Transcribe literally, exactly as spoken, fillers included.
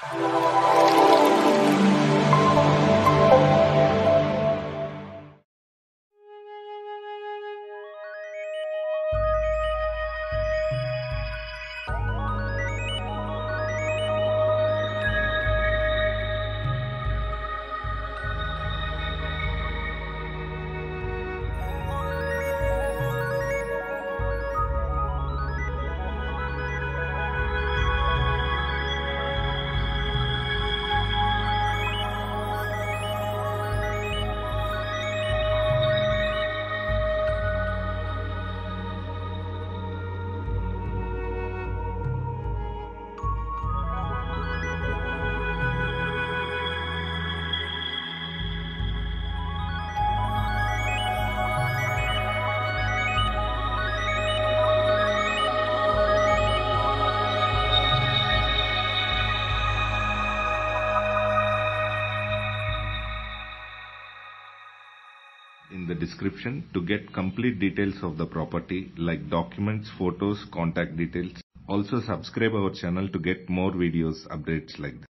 In the description to get complete details of the property like documents, photos, contact details. Also subscribe our channel to get more videos updates like this.